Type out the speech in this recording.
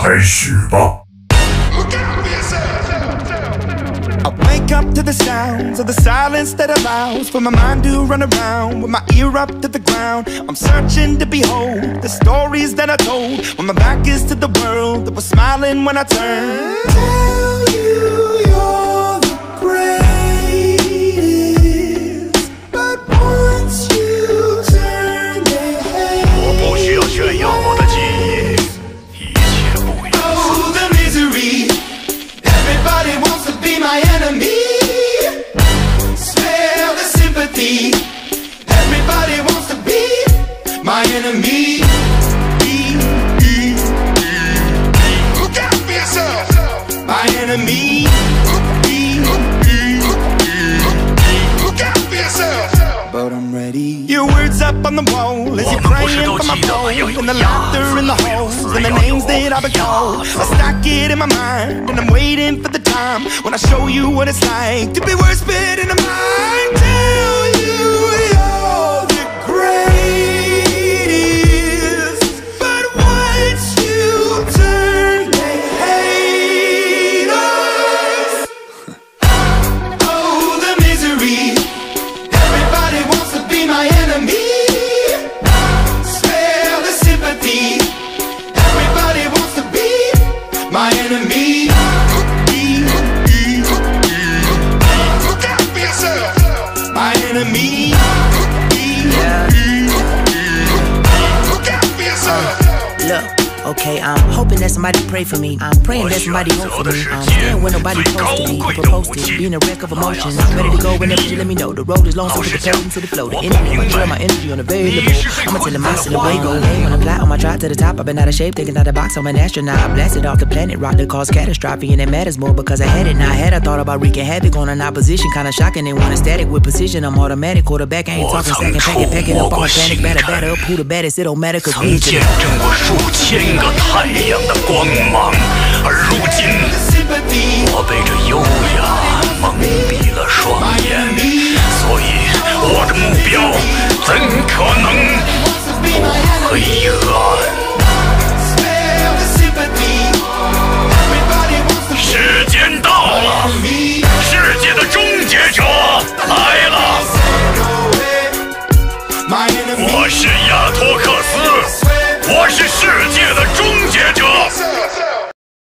开始吧。 I wake up to the sounds of the silence that allows for my mind to run around with my ear up to the ground. I'm searching to behold the stories that I told when my back is to the world that was smiling when I turned. Tell you you're the greatest, but once you turn their head, 我不需要炫耀我的记忆，一切不一样。 Oh, the misery. Everybody wants to be my enemy. Smell the sympathy. Everybody wants to be my enemy. Look out for yourself. My enemy. Look out for yourself. But I'm ready. Your words up on the wall as you're praying for my phone, and the laughter in the halls and the names that I've been called. I stack it in my mind and I'm waiting for the time when I show you what it's like to be worse fit in the mind. Tell you you're the greatest, but once you turn they hate us. Oh, the misery. Everybody wants to be my enemy. Spare the sympathy. Everybody wants to be my enemy. Look out for yourself. My enemy. Look out for yourself. Look, okay, I'm hoping that somebody pray for me. I'm praying that somebody hope for me. I'm staying when nobody close to me. Proposed it, being a wreck of emotions. I'm ready to go whenever you let me know. The road is long, so put the pedal into the flow. The energy, my joy, my energy unavailable. I'ma tell him I still away, go lay when I fly on my drive to the top. I've been out of shape, thinking out the box. I'm an astronaut. I blasted off the planet, rock that caused catastrophe, and it matters more because I had it. Now I had, I thought about wreaking havoc on an opposition, kinda shocking. They want a static with precision. I'm automatic, quarterback. I ain't talking second, pack it up, all panic, batter up. Who the baddest? It don't matter, cause we 见证过数千个太阳的光芒，而如今我被这优雅蒙蔽了双眼。